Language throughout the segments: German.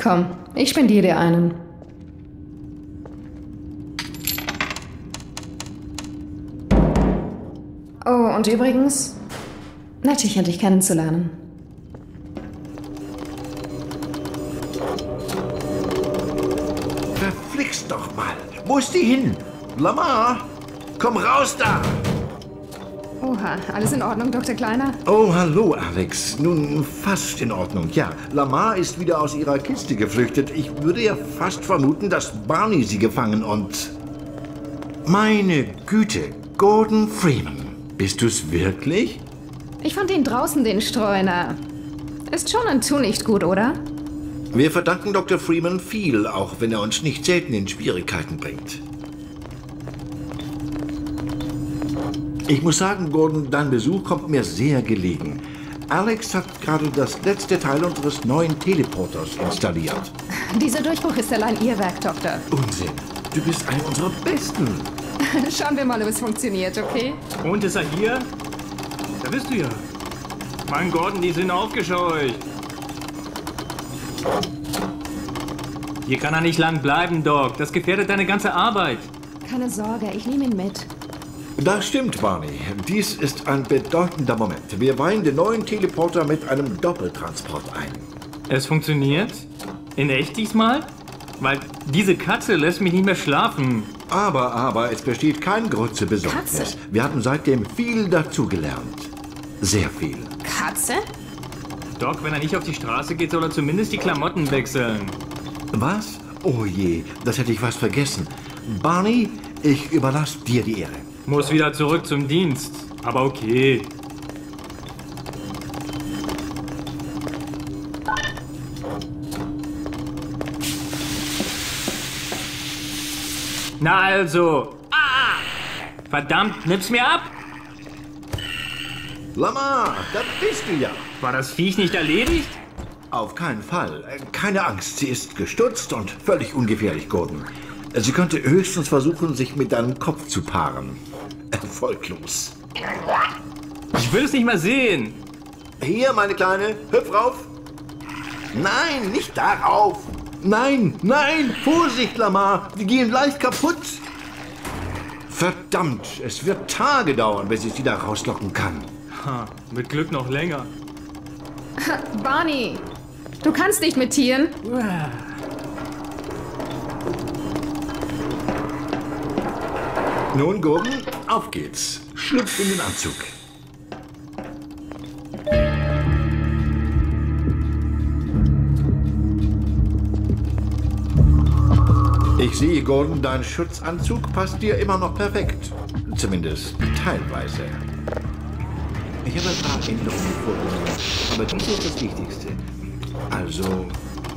Komm, ich spendiere dir einen. Oh, und übrigens, nett, dich endlich kennenzulernen. Verflixt doch mal. Wo ist die hin? Lamar, komm raus da! Oha, alles in Ordnung, Dr. Kleiner? Oh, hallo, Alex. Nun, fast in Ordnung. Ja, Lamar ist wieder aus ihrer Kiste geflüchtet. Ich würde ja fast vermuten, dass Barney sie gefangen und... Meine Güte, Gordon Freeman. Bist du's wirklich? Ich fand ihn draußen, den Streuner. Ist schon ein Tunicht gut, oder? Wir verdanken Dr. Freeman viel, auch wenn er uns nicht selten in Schwierigkeiten bringt. Ich muss sagen, Gordon, dein Besuch kommt mir sehr gelegen. Alex hat gerade das letzte Teil unseres neuen Teleporters installiert. Dieser Durchbruch ist allein Ihr Werk, Doktor. Unsinn. Du bist einer unserer Besten. Schauen wir mal, ob es funktioniert, okay? Und ist er hier? Da bist du ja. Mann, Gordon, die sind aufgescheucht. Hier kann er nicht lang bleiben, Doc. Das gefährdet deine ganze Arbeit. Keine Sorge, ich nehme ihn mit. Das stimmt, Barney. Dies ist ein bedeutender Moment. Wir weihen den neuen Teleporter mit einem Doppeltransport ein. Es funktioniert? In echt diesmal? Weil diese Katze lässt mich nicht mehr schlafen. Aber, es besteht kein Grund zur Besorgnis. Katze? Wir haben seitdem viel dazugelernt. Sehr viel. Katze? Doc, wenn er nicht auf die Straße geht, soll er zumindest die Klamotten wechseln. Was? Oh je, das hätte ich fast vergessen. Barney, ich überlasse dir die Ehre. Muss wieder zurück zum Dienst. Aber okay. Na also. Ah! Verdammt, nimm's mir ab! Lamar, da bist du ja. War das Viech nicht erledigt? Auf keinen Fall. Keine Angst, sie ist gestutzt und völlig ungefährlich, Gordon. Sie könnte höchstens versuchen, sich mit deinem Kopf zu paaren. Erfolglos. Ich will es nicht mehr sehen. Hier, meine Kleine, hüpf rauf. Nein, nicht darauf. Nein, Vorsicht, Lamar, die gehen leicht kaputt. Verdammt, es wird Tage dauern, bis ich sie da rauslocken kann. Ha, mit Glück noch länger. Barney, du kannst nicht mit Tieren. Nun, Gordon, auf geht's. Schlüpf in den Anzug. Ich sehe, Gordon, dein Schutzanzug passt dir immer noch perfekt. Zumindest teilweise. Ich habe ein paar Änderungen vorgenommen, aber dies ist das Wichtigste. Also...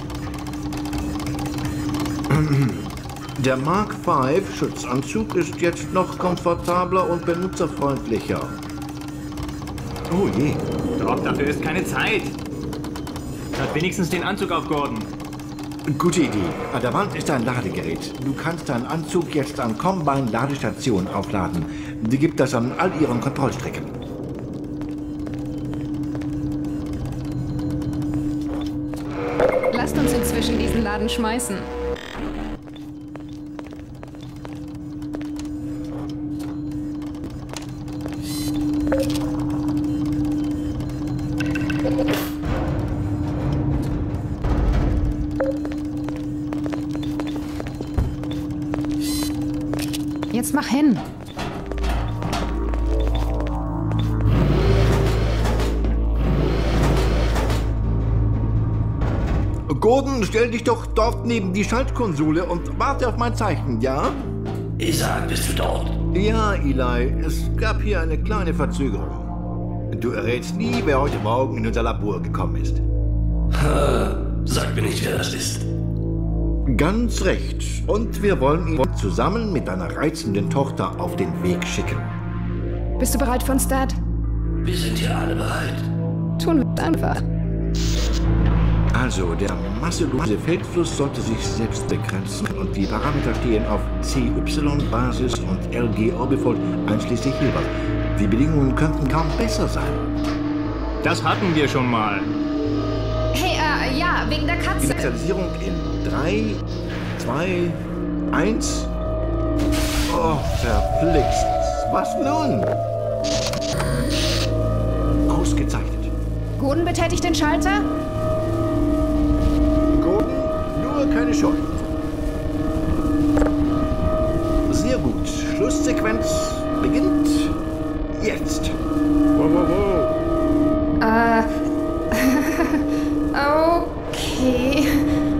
Der Mark V Schutzanzug ist jetzt noch komfortabler und benutzerfreundlicher. Oh je. Doc, dafür ist keine Zeit. Hat wenigstens den Anzug auf, Gordon. Gute Idee. An der Wand ist ein Ladegerät. Du kannst deinen Anzug jetzt an Combine-Ladestationen aufladen. Die gibt das an all ihren Kontrollstrecken. Lasst uns inzwischen diesen Laden schmeißen. Jetzt mach hin. Gordon, stell dich doch dort neben die Schaltkonsole und warte auf mein Zeichen, ja? Isaac, bist du dort? Ja, Eli, es gab hier eine kleine Verzögerung. Du errätst nie, wer heute Morgen in unser Labor gekommen ist. Sag mir nicht, wer das ist. Ganz recht. Und wir wollen ihn zusammen mit deiner reizenden Tochter auf den Weg schicken. Bist du bereit für uns, Dad? Wir sind hier alle bereit. Tun wir einfach. Also, der masselose Feldfluss sollte sich selbst begrenzen und die Parameter stehen auf CY-Basis und LG-Orbifold einschließlich Hilbert. Die Bedingungen könnten kaum besser sein. Das hatten wir schon mal. Hey, ja, wegen der Katze. Initialisierung in 3, 2, 1. Oh, verflixt. Was nun? Ausgezeichnet. Gordon betätigt den Schalter. Gordon, nur keine Scheu. Sehr gut. Schlusssequenz beginnt jetzt. Wow, wow, wow. Okay.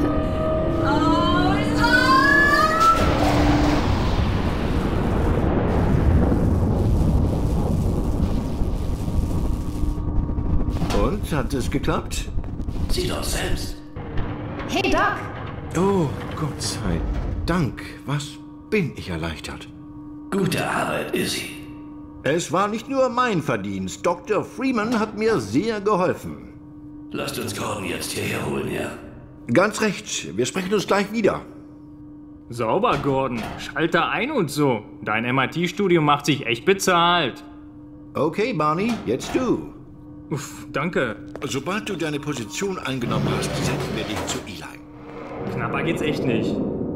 Und, hat es geklappt? Sieh doch selbst. Hey, Doc. Oh, Gott sei Dank. Was bin ich erleichtert. Gute Arbeit, Izzy. Es war nicht nur mein Verdienst. Dr. Freeman hat mir sehr geholfen. Lasst uns Gordon jetzt hierher holen, ja? Ganz recht. Wir sprechen uns gleich wieder. Sauber, Gordon. Schalter ein und so. Dein MIT-Studium macht sich echt bezahlt. Okay, Barney, jetzt du. Uff, danke. Sobald du deine Position eingenommen hast, senden wir dich zu Eli. Knapper geht's echt nicht.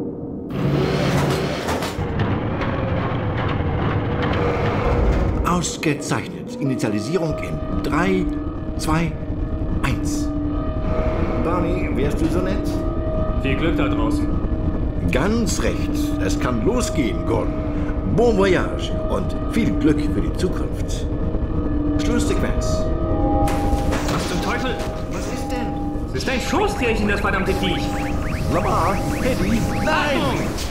Ausgezeichnet. Initialisierung in 3, 2, 1. Barney, wärst du so nett? Viel Glück da draußen. Ganz recht. Es kann losgehen, Gordon. Bon voyage und viel Glück für die Zukunft. Schlusssequenz. Was zum Teufel? Was ist denn? Das ist ein Schoßtierchen, das verdammte Viech. Lamar, Eddie, nein!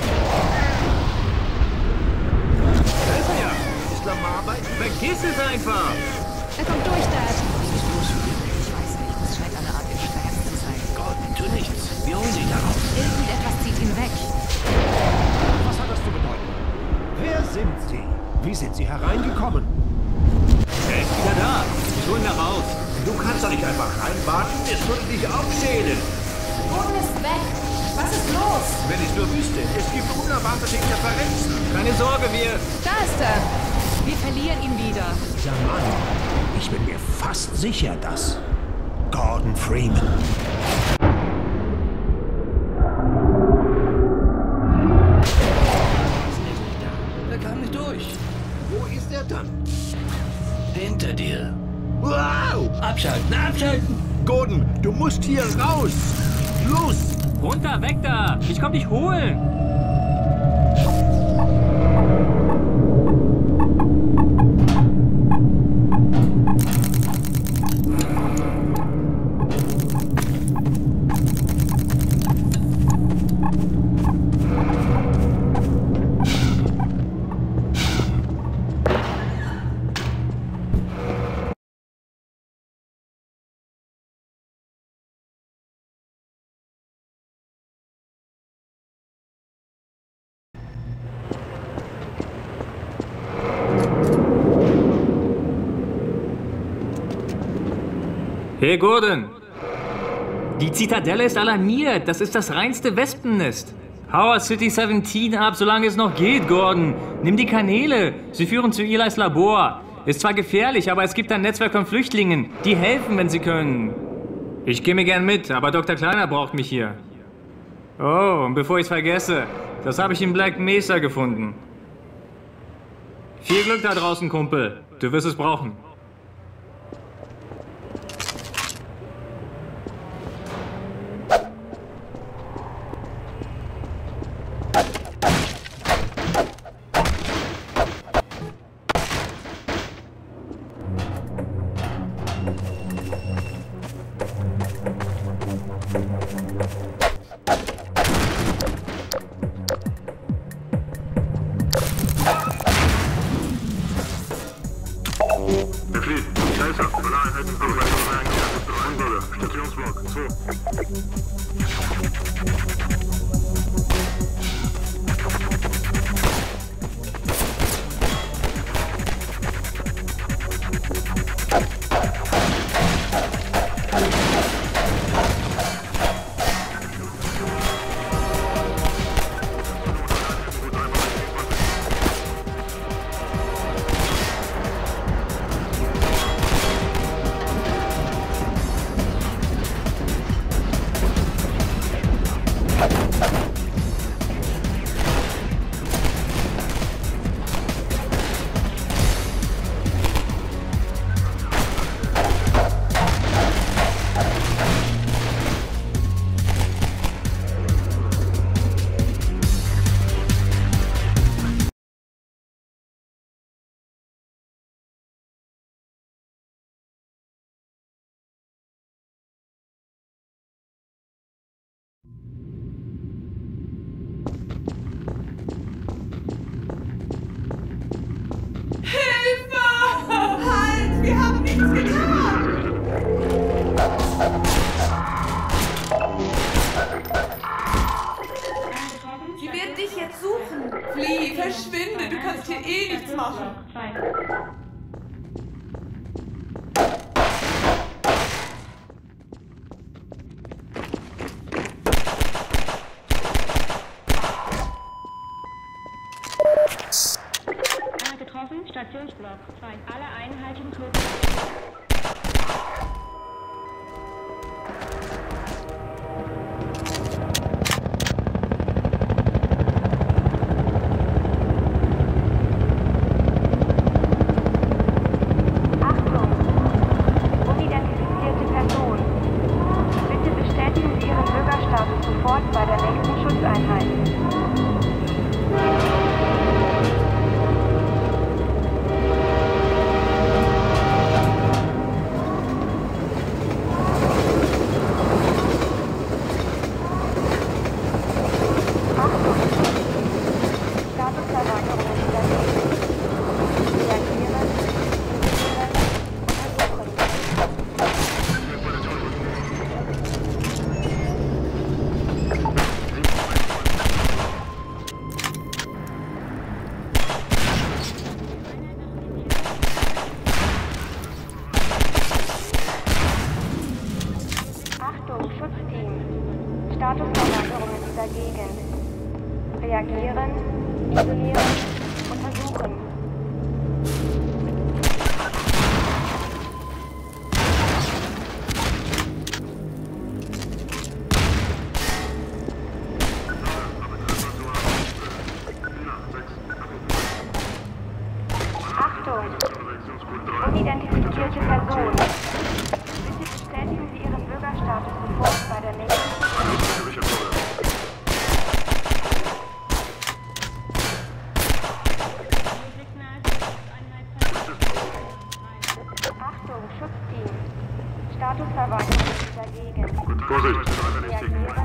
Da ist er ja. Ist Lamar bei? Vergiss es einfach. Er kommt durch, Dad. Ich weiß nicht, es scheint eine Art Gefäß zu sein. Gordon, tu nichts. Wir holen sie daraus. Irgendetwas zieht ihn weg. Was hat das zu bedeuten? Wer sind Sie? Wie sind Sie hereingekommen? Er ist wieder da. Ich hol ihn da raus. Du kannst doch nicht einfach reinwarten. Es würde dich aufschälen. Gordon ist weg. Was ist los? Wenn ich nur wüsste, es gibt unerwartete Interferenzen. Keine Sorge, wir... Da ist er. Wir verlieren ihn wieder. Dieser Mann. Ich bin mir fast sicher, dass Gordon Freeman. Er kam nicht durch. Wo ist er dann? Hinter dir. Wow! Abschalten, abschalten! Gordon, du musst hier raus. Los! Runter, weg da. Ich komm dich holen. Hey Gordon, die Zitadelle ist alarmiert. Das ist das reinste Wespennest. Howard City 17 ab, solange es noch geht, Gordon. Nimm die Kanäle. Sie führen zu Elis Labor. Ist zwar gefährlich, aber es gibt ein Netzwerk von Flüchtlingen. Die helfen, wenn sie können. Ich gehe mir gern mit, aber Dr. Kleiner braucht mich hier. Oh, und bevor ich es vergesse, das habe ich in Black Mesa gefunden. Viel Glück da draußen, Kumpel. Du wirst es brauchen. Betrieb, Kaiser, alle Einheiten für weitere Eingabe. Stationsblock 2. Flieh, verschwinde, du kannst hier eh nichts machen. Getroffen, Stationsblock 2. Alle Einheiten Flug. Achtung! Unidentifizierte Person. Bitte bestätigen Sie Ihren Bürgerstatus sofort bei der nächsten Schutzeinheit. Achtung, Schutzteam. Statusverlagerung in dieser Gegend. Reagieren, isolieren, untersuchen. Achtung! Unidentifizierte Person. Bitte bestätigen Sie Ihren Bürgerstatus sofort bei der nächsten Achtung, Schutzteam. Statusverwaltung in dieser Gegend. Vorsicht! Reagieren.